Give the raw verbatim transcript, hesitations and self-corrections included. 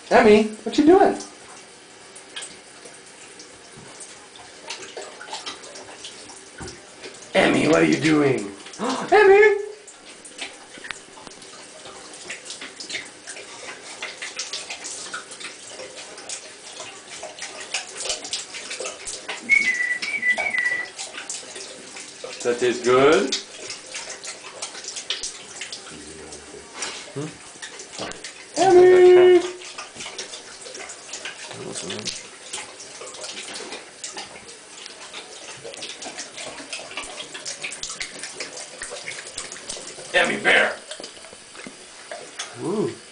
Emmy, what you doing? Emmy, what are you doing? Emmy! That tastes good? Hmm? Emmy! Emmy bear! Ooh.